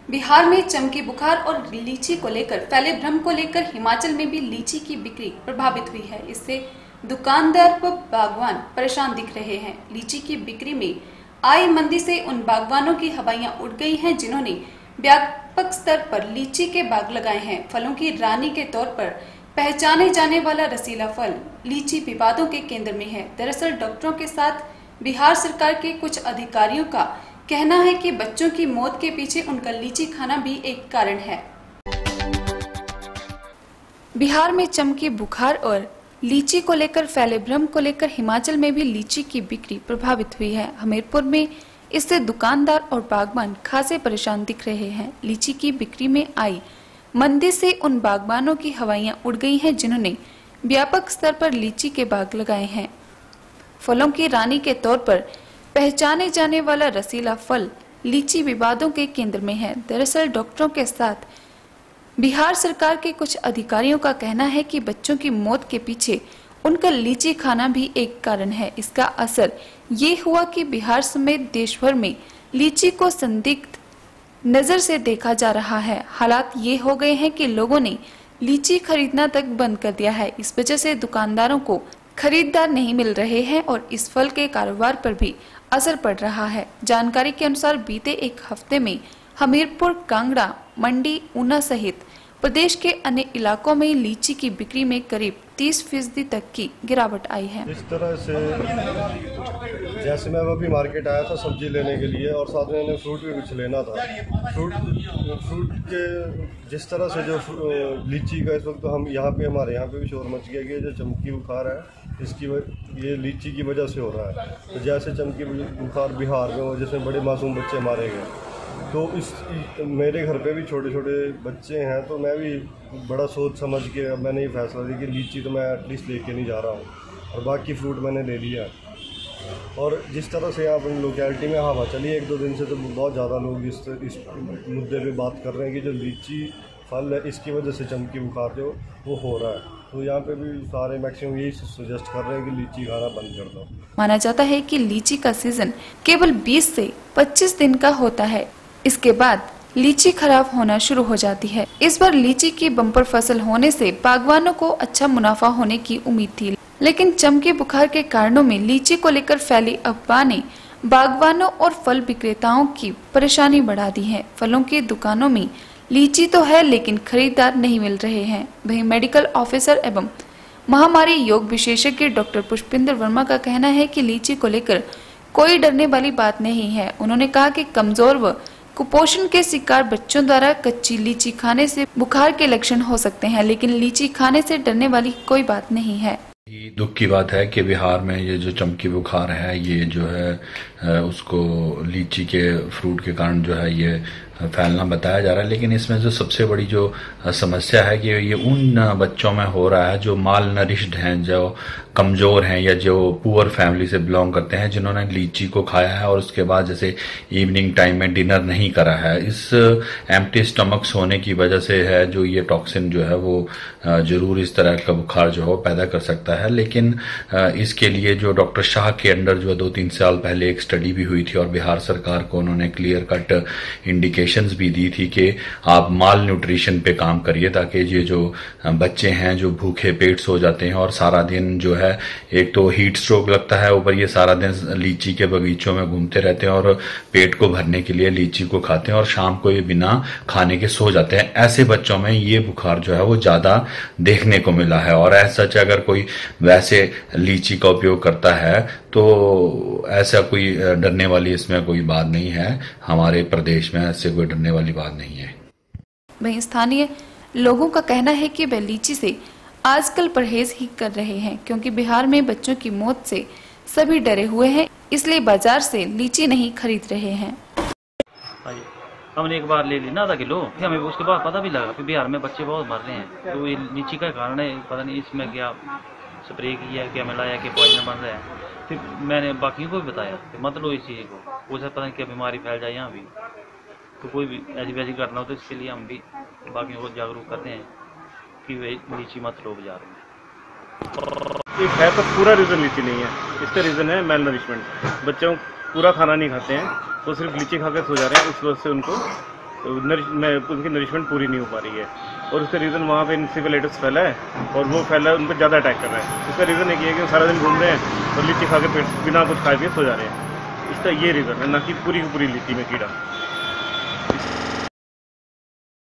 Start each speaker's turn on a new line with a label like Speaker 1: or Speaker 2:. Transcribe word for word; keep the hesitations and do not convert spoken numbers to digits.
Speaker 1: बिहार में चमकी बुखार और लीची को लेकर फैले भ्रम को लेकर हिमाचल में भी लीची की बिक्री प्रभावित हुई है। इससे दुकानदार व बागवान परेशान दिख रहे हैं। लीची की बिक्री में आई मंदी से उन बागवानों की हवाइयां उड़ गई हैं जिन्होंने व्यापक स्तर पर लीची के बाग लगाए हैं। फलों की रानी के तौर पर पहचाने जाने वाला रसीला फल लीची विवादों के केंद्र में है। दरअसल डॉक्टरों के साथ बिहार सरकार के कुछ अधिकारियों का कहना है कि बच्चों की मौत के पीछे उनका लीची खाना भी एक कारण है। बिहार में चमकी बुखार और लीची को लेकर फैले भ्रम को लेकर हिमाचल में भी लीची की बिक्री प्रभावित हुई है। हमीरपुर में इससे दुकानदार और बागबान खासे परेशान दिख रहे हैं। लीची की बिक्री में आई मंदी से उन बागबानों की हवाइयां उड़ गई हैं जिन्होंने व्यापक स्तर पर लीची के बाग लगाए हैं। फलों की रानी के तौर पर पहचाने जाने वाला रसीला फल लीची विवादों के केंद्र में है। दरअसल डॉक्टरों के साथ बिहार सरकार के कुछ अधिकारियों का कहना है कि बच्चों की मौत के पीछे उनका लीची खाना भी एक कारण है। इसका असर ये हुआ कि बिहार समेत देश भर में लीची को संदिग्ध नजर से देखा जा रहा है। हालात ये हो गए हैं कि लोगों ने लीची खरीदना तक बंद कर दिया है। इस वजह से दुकानदारों को खरीदार नहीं मिल रहे हैं और इस फल के कारोबार पर भी असर पड़ रहा है। जानकारी के अनुसार बीते एक हफ्ते में हमीरपुर, कांगड़ा, मंडी, ऊना सहित प्रदेश के अन्य इलाकों में लीची की बिक्री में करीब तीस फीसदी तक की गिरावट आई है।
Speaker 2: इस तरह से जैसे मैं अभी मार्केट आया था सब्जी लेने के लिए और साथ में फ्रूट भी कुछ लेना था। फ्रूट फ्रूट के जिस तरह से जो लीची का इस वक्त तो हम यहाँ पे हमारे यहाँ पे भी शोर मच गया कि जो चमकी बुखार है इसकी ये लीची की वजह से हो रहा है। तो जैसे चमकी बुखार बिहार में हो जिसमें बड़े मासूम बच्चे मारे गए, तो इस मेरे घर पे भी छोटे छोटे बच्चे हैं, तो मैं भी बड़ा सोच समझ के अब मैंने ये फैसला लिया कि लीची तो मैं एटलीस्ट लेके नहीं जा रहा हूँ और बाकी फ्रूट मैंने ले लिया। और जिस तरह से यहाँ पर लोकेलिटी में हवा चली एक दो दिन से, तो बहुत ज़्यादा लोग इस इस मुद्दे पे बात कर रहे हैं कि जो लीची फल है इसकी वजह से चमकी बुखार जो वो हो रहा है। तो यहाँ पे भी सारे मैक्सिमम यही सजेस्ट कर रहे हैं कि लीची खाना बंद कर दो।
Speaker 1: माना जाता है कि लीची का सीजन केवल बीस से पच्चीस दिन का होता है। इसके बाद लीची खराब होना शुरू हो जाती है। इस बार लीची की बम्पर फसल होने से बागवानों को अच्छा मुनाफा होने की उम्मीद थी, लेकिन चमकी बुखार के कारणों में लीची को लेकर फैली अफवाह ने बागवानों और फल विक्रेताओं की परेशानी बढ़ा दी है। फलों की दुकानों में लीची तो है लेकिन खरीदार नहीं मिल रहे हैं। वहीं मेडिकल ऑफिसर एवं महामारी योग विशेषज्ञ डॉक्टर पुष्पिंदर वर्मा का कहना है कि लीची को लेकर कोई डरने वाली बात नहीं है। उन्होंने कहा कि कमजोर व कुपोषण के शिकार बच्चों द्वारा कच्ची लीची खाने से बुखार के लक्षण हो सकते हैं, लेकिन लीची खाने से डरने वाली कोई बात नहीं है।
Speaker 3: ये दुख की बात है कि बिहार में ये जो चमकी बुखार है ये जो है उसको लीची के फ्रूट के कारण जो है ये फैलना बताया जा रहा है। लेकिन इसमें जो सबसे बड़ी जो समस्या है कि ये उन बच्चों में हो रहा है जो माल नरिश्ड हैं, जो कमजोर हैं या जो पुअर फैमिली से बिलोंग करते हैं, जिन्होंने लीची को खाया है और उसके बाद जैसे इवनिंग टाइम में डिनर नहीं करा है। इस एम्प्टी स्टमक्स होने की वजह से है जो ये टॉक्सिन जो है वो जरूर इस तरह का बुखार जो है पैदा कर सकता है। लेकिन इसके लिए जो डॉक्टर शाह के अंडर जो दो तीन साल पहले एक स्टडी भी हुई थी और बिहार सरकार को उन्होंने क्लियर कट इंडिकेशन भी दी थी कि आप माल न्यूट्रिशन पे काम करिए ताकि ये जो बच्चे हैं जो भूखे पेट सो जाते हैं और सारा दिन जो है एक तो हीट स्ट्रोक लगता है, ऊपर ये सारा दिन लीची के बगीचों में घूमते रहते हैं और पेट को भरने के लिए लीची को खाते हैं और शाम को ये बिना खाने के सो जाते हैं। ऐसे बच्चों में ये बुखार जो है वो ज्यादा देखने को मिला है। और ऐसा सच अगर कोई वैसे लीची का उपयोग करता है तो ऐसा कोई डरने वाली इसमें कोई बात नहीं है। हमारे प्रदेश में ऐसे कोई डरने वाली बात नहीं है।
Speaker 1: वहीं स्थानीय लोगों का कहना है कि वे लीची से आजकल परहेज ही कर रहे हैं क्योंकि बिहार में बच्चों की मौत से सभी डरे हुए हैं, इसलिए बाजार से लीची नहीं खरीद रहे हैं।
Speaker 4: हमने एक बार ले ली ना आधा किलो, फिर हमें उसके बाद पता भी लगा कि बिहार में बच्चे बहुत मर रहे हैं। तो ये लीची का कारण है, पता नहीं इसमें क्या स्प्रे किया, क्या मिलाया, कि पॉइजन बन रहा है। फिर मैंने बाकियों को भी बताया कि मत लो इस चीज़ को, हो सकता है क्या बीमारी फैल जाए यहाँ भी। तो कोई भी ऐसी वैसी करना हो तो इसके लिए हम भी बाकियों को जागरूक करते हैं कि वे लीची मत लो बाजार में।
Speaker 5: एक है तो पूरा रीज़न लीची नहीं है, इसका रीज़न है मेल नरिशमेंट। बच्चों पूरा खाना नहीं खाते हैं, तो सिर्फ लीची खा के सो जा रहे हैं, उस वजह से उनको तो नरिश में उनकी नरिशमेंट पूरी नहीं हो पा रही है, और उसका रीज़न वहाँ पे इंसेफेलाइटिस फैला है, और वो फैला उन पर ज़्यादा अटैक कर रहा है। इसका रीज़न एक ये है कि सारा दिन घूम रहे हैं और लीची खा के पेट बिना कुछ खाए पिए सो जा रहे हैं। इसका ये रीज़न है, ना कि पूरी की पूरी लीची में कीड़ा।